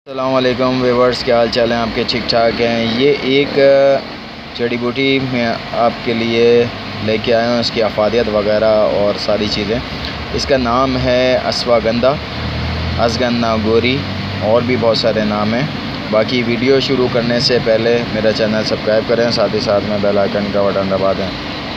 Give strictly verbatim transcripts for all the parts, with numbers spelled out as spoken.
अस्सलाम वालेकुम व्यूअर्स, क्या हाल चाल है आपके? ठीक ठाक हैं। ये एक जड़ी बूटी मैं आपके लिए लेके आया हूँ, इसकी अफादियत वगैरह और सारी चीज़ें। इसका नाम है अश्वगंधा, अश्वगंधा गोरी, और भी बहुत सारे नाम हैं। बाकी वीडियो शुरू करने से पहले मेरा चैनल सब्सक्राइब करें, साथ ही साथ में बेल आइकन का बटन दबा दें।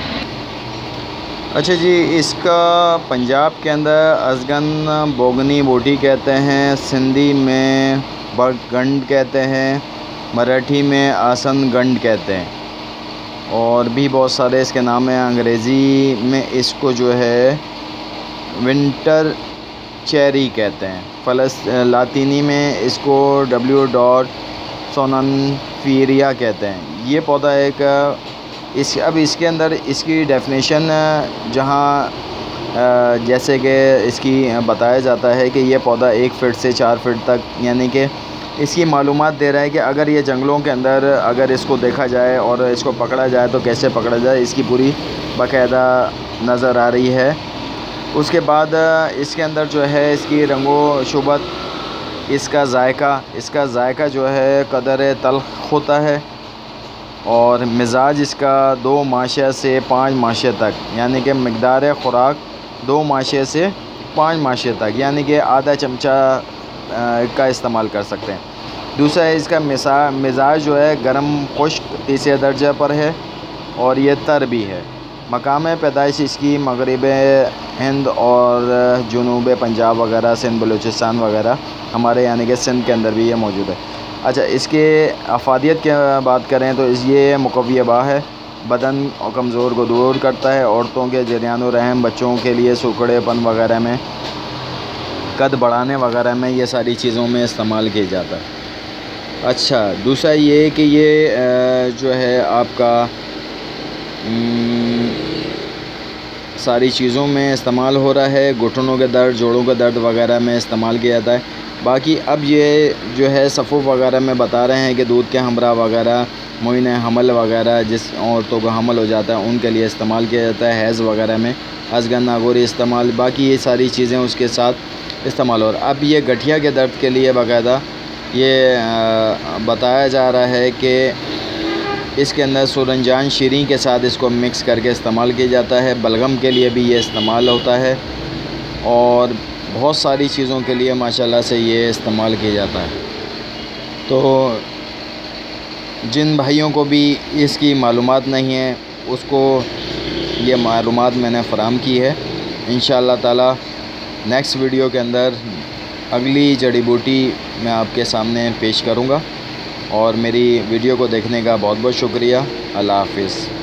अच्छा जी, इसका पंजाब के अंदर अश्वगंधा बोगनी बूटी कहते हैं, सिंधी में बरगंड कहते हैं, मराठी में आसनगंड कहते हैं, और भी बहुत सारे इसके नाम हैं। अंग्रेज़ी में इसको जो है विंटर चेरी कहते हैं। फलस लातीनी में इसको डब्ल्यू डॉट सोननफीरिया कहते हैं। ये पौधा एक इस अब इसके अंदर इसकी डेफिनेशन जहाँ जैसे कि इसकी बताया जाता है कि ये पौधा एक फ़ीट से चार फीट तक, यानी कि इसकी मालूमात दे रहा है कि अगर ये जंगलों के अंदर अगर इसको देखा जाए और इसको पकड़ा जाए तो कैसे पकड़ा जाए, इसकी पूरी बाकायदा नज़र आ रही है। उसके बाद इसके अंदर जो है इसकी रंगो शुबत, इसका जायका इसका जायका जो है कदर तल्ख़ होता है, और मिजाज इसका दो माशे से पाँच माशे तक, यानी कि मकदार ख़ुराक दो माशे से पाँच माशे तक, यानी कि आधा चमचा का इस्तेमाल कर सकते हैं। दूसरा है इसका मिसा मिजाज जो है गर्म खुश्क तीसरे दर्जे पर है, और ये तर भी है। मकाम पैदाइश इसकी मगरिब हिंद और जुनूब पंजाब वगैरह, सिंध बलूचिस्तान वगैरह हमारे यानी कि सिंध के अंदर भी ये मौजूद है। अच्छा, इसके अफादियत की बात करें तो इस ये मुक़व्वी बा है, बदन और कमज़ोर को दूर करता है। औरतों के जरियान रहम, बच्चों के लिए सुखड़ेपन वगैरह में, कद बढ़ाने वगैरह में, ये सारी चीज़ों में इस्तेमाल किया जाता है। अच्छा, दूसरा ये कि ये जो है आपका सारी चीज़ों में इस्तेमाल हो रहा है। घुटनों के दर्द, जोड़ों के दर्द वगैरह में इस्तेमाल किया जाता है। बाकी अब ये जो है सफ़ूफ़ वगैरह में बता रहे हैं कि दूध के हमरा वगैरह, मुईन हमल वगैरह जिस औरतों को हमल हो जाता है उनके लिए इस्तेमाल किया जाता है। हैज़ वगैरह में अश्वगंधा गोरी इस्तेमाल, बाकी ये सारी चीज़ें उसके साथ इस्तेमाल हो रहा है। अब ये गठिया के दर्द के लिए बाकायदा ये बताया जा रहा है कि इसके अंदर सूरजजान शीरी के साथ इसको मिक्स करके इस्तेमाल किया जाता है। बलगम के लिए भी ये इस्तेमाल होता है, और बहुत सारी चीज़ों के लिए माशाल्लाह से ये इस्तेमाल किया जाता है। तो जिन भाइयों को भी इसकी मालूमात नहीं है उसको ये मालूमात मैंने फ़राहम की है। इंशाअल्लाह ताला नेक्स्ट वीडियो के अंदर अगली जड़ी बूटी मैं आपके सामने पेश करूँगा, और मेरी वीडियो को देखने का बहुत बहुत शुक्रिया। अल्लाह हाफ़िज़।